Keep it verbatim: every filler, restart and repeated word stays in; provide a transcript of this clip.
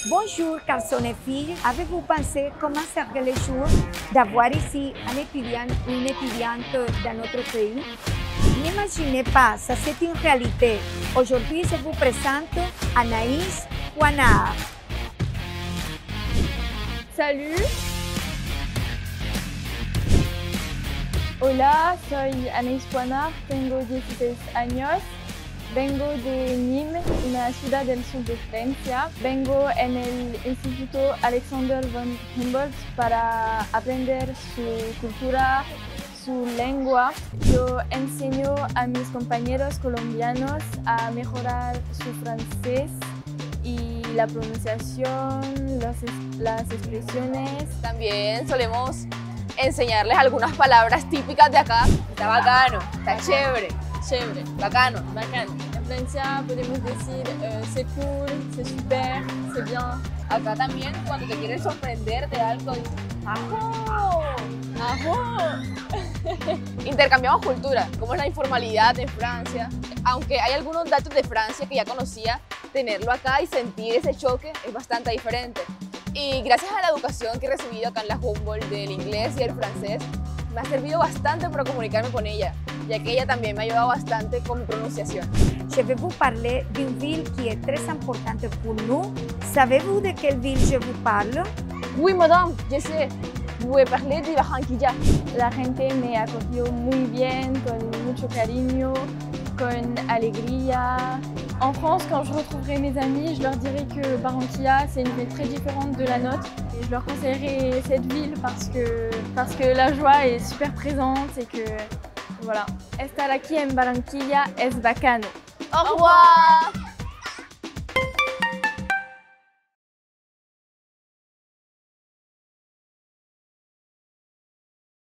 Bonjour, garçons et filles. Avez-vous pensé comment serait le jour d'avoir ici un étudiant ou une étudiante dans notre pays? N'imaginez pas, ça c'est une réalité. Aujourd'hui, je vous présente Anaïs Juanard. Salut. Hola, soy Anaïs Juanard, tengo dieciséis años. Vengo de Nîmes, una ciudad del sur de Francia. Vengo en el Instituto Alexander von Humboldt para aprender su cultura, su lengua. Yo enseño a mis compañeros colombianos a mejorar su francés y la pronunciación, los, las expresiones. También solemos enseñarles algunas palabras típicas de acá. Está bacano, está chévere, chévere, bacano, bacano. En Francia podemos decir eh, c'est cool, c'est super, c'est bien. Acá también cuando te quieres sorprender de algo, dices ¡ajo! ¡ajo! Intercambiamos cultura, como es la informalidad en Francia. Aunque hay algunos datos de Francia que ya conocía, tenerlo acá y sentir ese choque es bastante diferente. Y gracias a la educación que he recibido acá en la Humboldt del inglés y el francés, me ha servido bastante para comunicarme con ella, ya que ella también me ha ayudado bastante con mi pronunciación. Je vais vous parler d'une ville qui est très importante pour nous. Savez-vous de quelle ville je vous parle? Oui, madame, je sais. Vous pouvez parler de Barranquilla. La gente me acogió muy bien, con mucho cariño, con alegría. En France, quand je retrouverai mes amis, je leur dirai que Barranquilla, c'est une ville très différente de la nôtre. Et je leur conseillerai cette ville parce que, parce que la joie est super présente et que, voilà. Estar aquí en Barranquilla es bacano. Au revoir!